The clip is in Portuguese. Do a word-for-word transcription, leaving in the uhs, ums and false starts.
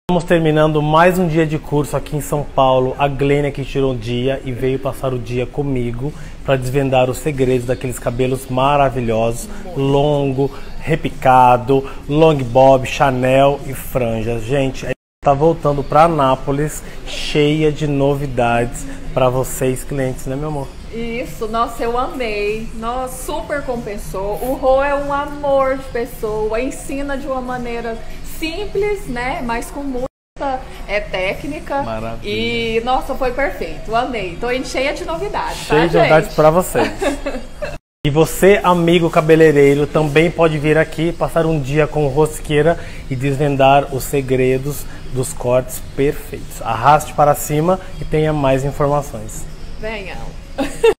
Estamos terminando mais um dia de curso aqui em São Paulo. A Glênia que tirou o dia e veio passar o dia comigo para desvendar os segredos daqueles cabelos maravilhosos, longo, repicado, long bob, Chanel e franjas. Gente, a gente tá voltando para Anápolis cheia de novidades para vocês clientes, né, meu amor? Isso, nossa, eu amei, nossa, super compensou. O Rô é um amor de pessoa, ensina de uma maneira simples, né, mas com muita é, técnica. Maravilha. E, nossa, foi perfeito, amei. Tô cheia de novidades, Cheia tá, de novidades para vocês. E você, amigo cabeleireiro, também pode vir aqui passar um dia com Rosqueira e desvendar os segredos dos cortes perfeitos. Arraste para cima e tenha mais informações. Venham.